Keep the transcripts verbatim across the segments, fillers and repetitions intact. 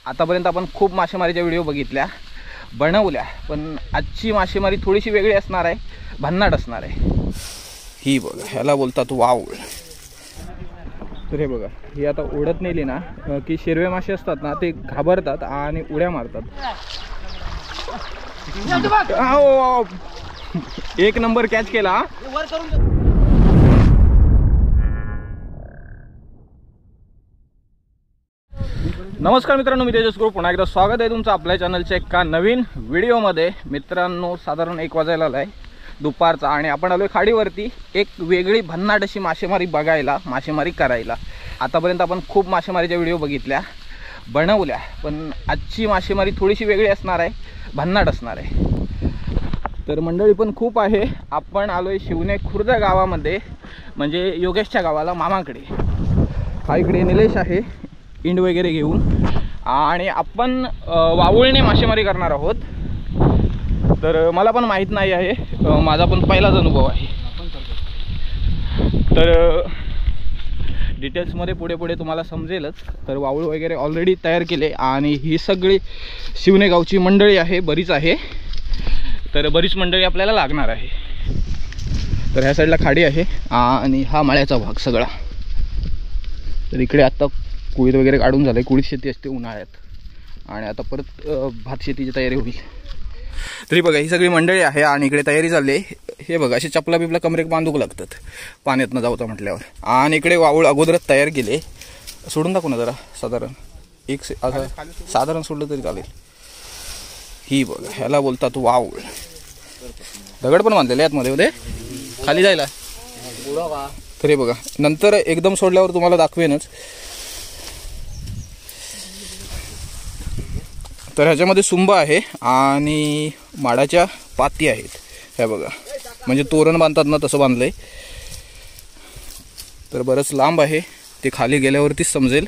आतापर्यंत आपण खूप मासेमारीच्या व्हिडिओ बघितल्या, बनवल्या, पण आजची मासेमारी थोडीशी वेगळी असणार आहे, भन्नाट असणार आहे। ही बघा, ह्याला बोलतात वावळ। तर हे बघा, ही आता ओढत नेली ना की शेरवे मासे असतात ना ते घाबरतात आणि उड्या मारतात। एक नंबर कॅच केला। नमस्कार मित्रांनो, मी तेजस गुरु, पुन्हा एकदा स्वागत आहे तुमचं आपल्या चॅनलच्या एका नवीन व्हिडिओमध्ये। मित्रांनो, साधारण एक वाजायला आलाय दुपारचा आणि आपण आलोय खाडीवरती एक वेगळी भन्नाट अशी मासेमारी बघायला, मासेमारी करायला। आतापर्यंत आपण खूप मासेमारीच्या व्हिडिओ बघितल्या, बनवल्या, पण आजची मासेमारी थोडीशी वेगळी असणार आहे, भन्नाट असणार आहे। तर मंडळी पण खूप आहे। आपण आलोय शिवणे खुर्द गावामध्ये, म्हणजे योगेशच्या गावाला, मामाकडे। हा इकडे निलेश आहे इंड वगैरे घेऊन, आणि आपण वावळणे मासेमारी करणार आहोत। तर मला पण माहीत नाही आहे, माझा पण पहिलाच अनुभव आहे। तर डिटेल्समध्ये पुढे पुढे तुम्हाला समजेलच। तर वावळ वगैरे ऑलरेडी तयार केले आणि ही सगळी शिवणे गावची मंडळी आहे, बरीच आहे। तर बरीच मंडळी आपल्याला लागणार आहे। तर ह्या साईडला खाडी आहे आणि हा माळ्याचा भाग सगळा। तर इकडे आता कुळीत वगैरे काढून झालं आहे, कुळीत शेती असते उन्हाळ्यात, आणि आता परत भात शेतीची तयारी होईल। तरी बघा, ही सगळी मंडळी आहे आणि इकडे तयारी झाली आहे। हे बघा, असे चपला बिपला कमरेक बांधूक लागतात पाण्यात न जावता म्हटल्यावर। आणि इकडे वावळ अगोदरच तयार केले। सोडून दाखवू ना जरा, साधारण एक से असं साधारण सोडलं तरी चालेल। ही बघा, ह्याला बोलतात वावळ। दगड पण बांधलेले आहेत मध्ये मध्ये खाली जायला। तरी बघा, नंतर एकदम सोडल्यावर तुम्हाला दाखवेनच। तर ह्याच्यामध्ये सुंब आहे आणि माडाच्या पाती आहेत, ह्या बघा, म्हणजे तोरण बांधतात ना तसं बांधलंय। तर बरंच लांब आहे, ते खाली गेल्यावरतीच समजेल।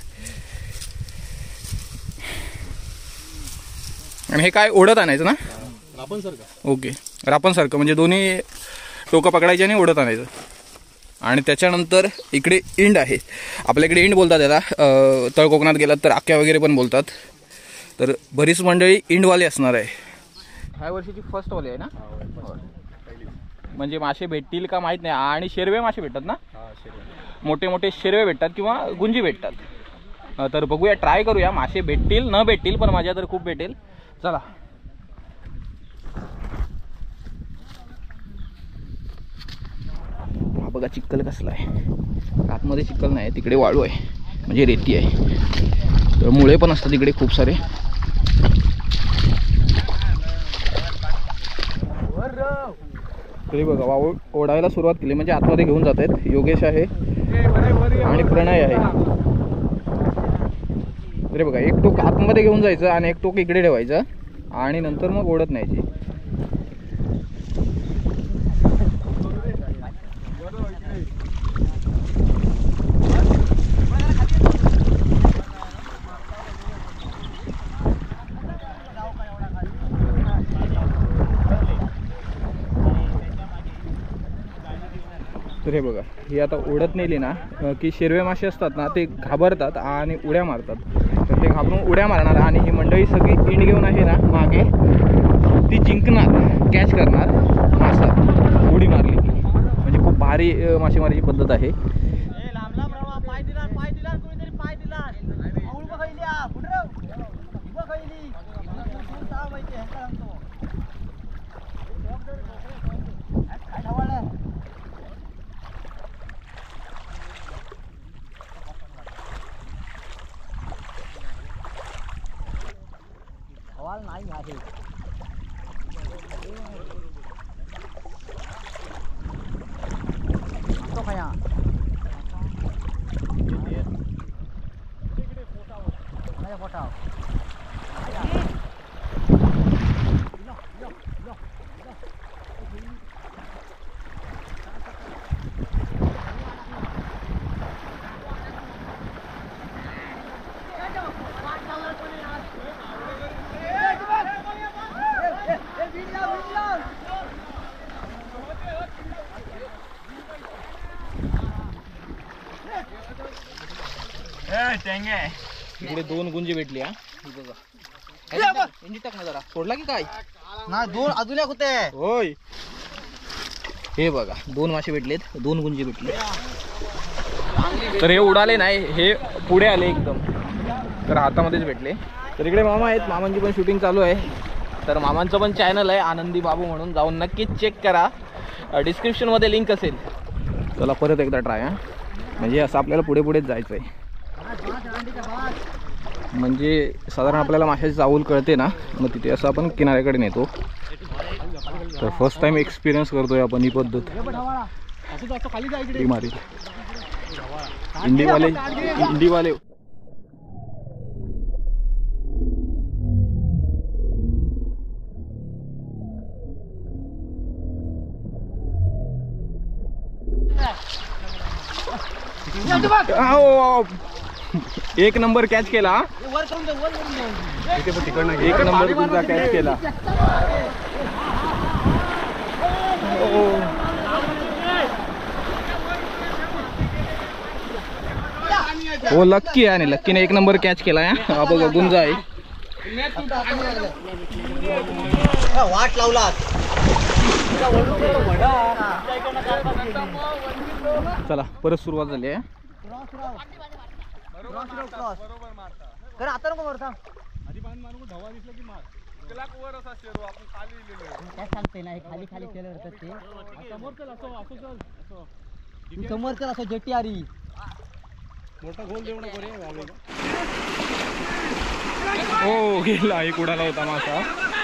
आणि हे काय ओढत आणायचं ना, रापण सारखं? ओके, रापण सारखं, म्हणजे दोन्ही टोकं पकडायचे आणि ओढत आणायचं। आणि त्याच्यानंतर इकडे इंड आहे, आपल्याकडे इंड बोलतात याला, तळ कोकणात गेलात तर आक्या वगैरे पण बोलतात। तर बरीच मंडळी इंडवाले असणार आहे। ह्या वर्षीची फर्स्ट वाली आहे ना, म्हणजे मासे भेटतील का माहीत नाही। आणि शेरवे मासे भेटतात ना, मोठे मोठे शेरवे भेटतात किंवा गुंजी भेटतात। तर बघूया, ट्राय करूया, मासे भेटतील न भेटतील, पण माझ्या तर खूप भेटेल। चला, हा बघा चिखल कसला आहे, आतमध्ये चिखल नाही, तिकडे वाळू आहे, म्हणजे रेती आहे। तर मुळे पण असतात तिकडे खूप सारे। तरी बघा, वावळ ओढायला सुरुवात केली, म्हणजे आतमध्ये घेऊन जात आहेत। योगेश आहे आणि प्रणय आहे। तरी बघा, एक टोक आतमध्ये घेऊन जायचं आणि एक टोक इकडे ठेवायचं आणि नंतर मग ओढत न्यायची। तर हे बघा, ही आता ओढत नेली ना की शेरवे मासे असतात ना ते घाबरतात आणि उड्या मारतात। तर ते घाबरून उड्या मारणार आणि ही मंडळी सगळी इंड घेऊन आहे ना मागे, ती जिंकणार, कॅच करणार मासा उडी मारली की। म्हणजे खूप भारी मासेमारीची पद्धत आहे। नाही आहे तो खाया माझ्या पोटाव इकडे दोन गुंजी भेटली हा। हे बघा इंडी टाक ना जरा. सोडला की काय नाही दोन अजून एक होते. होय. हे बघा दोन मासे भेटलेत, दोन गुंजे भेटले. तर हे उडाले नाही, हे पुढे आले एकदम, तर हातामध्येच भेटले. तर इकडे मामा आहेत, मामांची पण शूटिंग चालू आहे. तर मामांचं पण चॅनल आहे आनंदी बाबू म्हणून, जाऊन नक्कीच चेक करा, डिस्क्रिप्शनमध्ये लिंक असेल. चला परत एकदा ट्राय हा, म्हणजे असं आपल्याला पुढे पुढेच जायचं आहे. म्हणजे साधारण आपल्याला माशाची चावल कळते ना, मग तिथे असं आपण किनाऱ्याकडे नेतो. तर फर्स्ट टाइम एक्सपिरियन्स करतोय आपण ही पद्धत. मारी इंडीवाले इंडीवाले एक नंबर कॅच केला. एक नंबर तुझा कॅच केला. हो लक्की आहे, लक्कीने एक नंबर कॅच केला. हा बघा गुंजा आहे. वाट लावला. चला परत सुरुवात झाली आहे. कर आता नको मारता. काय सांगते ना, खाली खाली केलं होतं ते. समोर चल असं जेटी आरी मोठा गोल देऊ नको रे. हो गेला, एक उडाला होता मासा.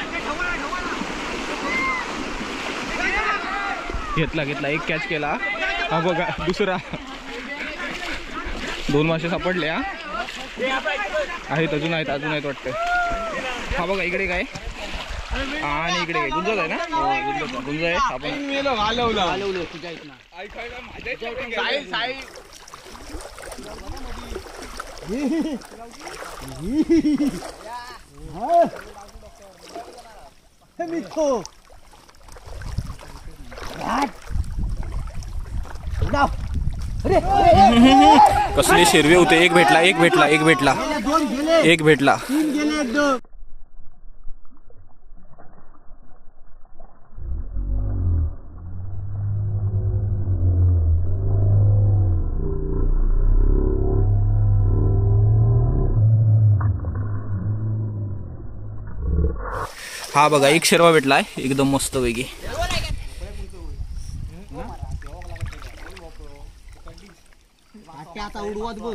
घेतला घेतला एक कॅच केला. हा बघा दुसरा. दोन मासे सापडले. हा आहेत, अजून आहेत, अजून आहेत वाटतं. हा बघा इकडे काय आणि इकडे काय गुंजाच आहे ना. हो गुंजा आहे. आपण तुझ्या इथं कसले शेरवे होते. एक भेटला एक भेटला एक भेटला एक भेटला हा बघा एक शेरवा भेटलाय एकदम मस्त पैकी. आता उडवत बघ.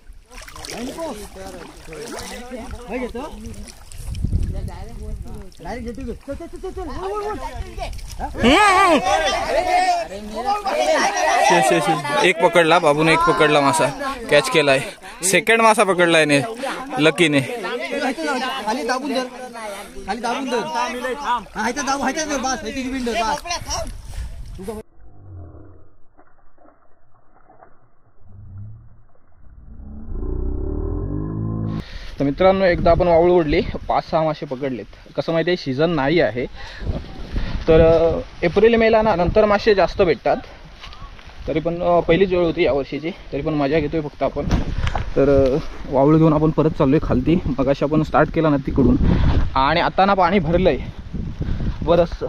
एक पकडला बाबूने, एक पकडला मासा, कॅच केलाय. सेकंड मासा पकडलाय ने लकीने. खाली दाबून धर, खाली दाबून धर. हायचा दाबू, हायचा धर बस. हायची विंडो बस. तर मित्रांनो एकदा आपण वावळ ओढली, पाच सहा मासे पकडलेत. कसं माहिती आहे सीझन नाही आहे, तर एप्रिल मेला ना नंतर मासे जास्त भेटतात. तरी पण पहिलीच वेळ होती यावर्षीची, तरी पण मजा घेतोय फक्त आपण. तर वावळ घेऊन आपण परत चाललोय खालती. मगाशी आपण स्टार्ट केला ना तिकडून, आणि आता ना पाणी भरलंय बरंचसं.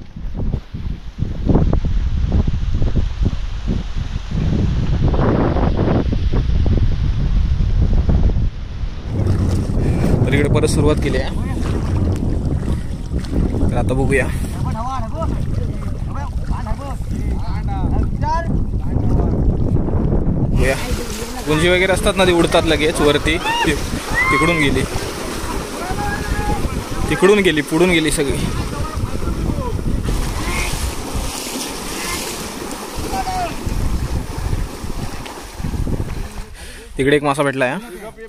तर इकडे परत सुरुवात केली आहे. तर आता बघूया. गुंजी वगैरे असतात ना, ती उडतात लगेच वरती. तिकडून गेली, तिकडून गेली, पुढून गेली सगळी. तिकडे एक मासा भेटला आहे.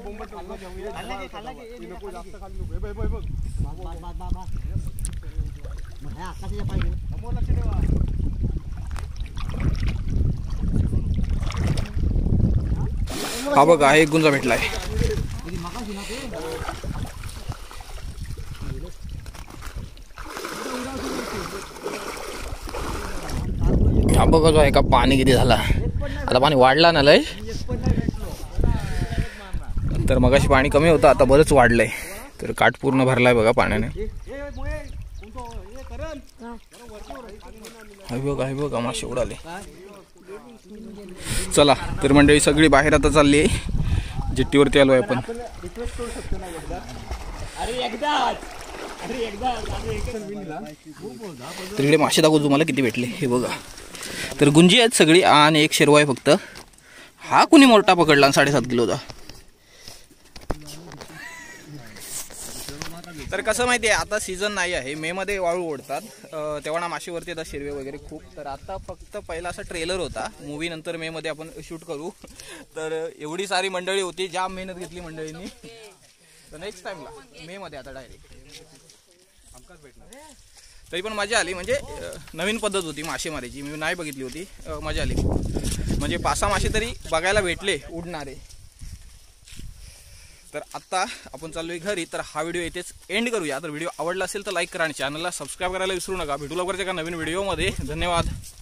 हा बघा एक गुंजा भेटलाय. हा बघा जो आहे का पाणी किती झाला. आता पाणी वाढला ना लय, तर मगाशी पाणी कमी होतं, आता बरंच वाढलंय. तर काठ पूर्ण भरलाय बघा पाण्याने. हाय बघ हाय बघ मासे उडाले. चला तर मंडळी सगळी बाहेर आता चालली आहे. जेट्टीवरती आलोय आपण. तर इकडे मासे दाखवतो तुम्हाला किती भेटले हे बघा. तर गुंजी आहेत सगळी आणि एक शेरवा आहे फक्त. हा कुणी मोठा पकडला साडेसात किलोचा. तर कसं माहिती आहे आता सीझन नाही आहे, मे मध्ये वाळू ओढतात तेव्हा ना माशीवरती येतात शिरवे वगैरे खूप. तर आता फक्त पहिला असा ट्रेलर होता, मूवी नंतर मे मध्ये आपण शूट करू. तर एवढी सारी मंडळी होती, जाम मेहनत घेतली मंडळींनी. तर नेक्स्ट टाइमला मे मध्ये आता डायरेक्ट आमकाच भेटणार. तरी पण मजा आली, म्हणजे नवीन पद्धत होती मासेमारीची, मी नाही बघितली होती. मजा आली म्हणजे पाच सहा मासे तरी बघायला भेटले उडणारे. तर आता आपण चाललोय घरी. तर हा व्हिडिओ इथेच एंड करूया. तर व्हिडिओ आवडला असेल तर लाईक करा आणि चॅनलला सबस्क्राईब करायला विसरू नका. भेटू लवकरच एका नवीन व्हिडिओमध्ये. धन्यवाद.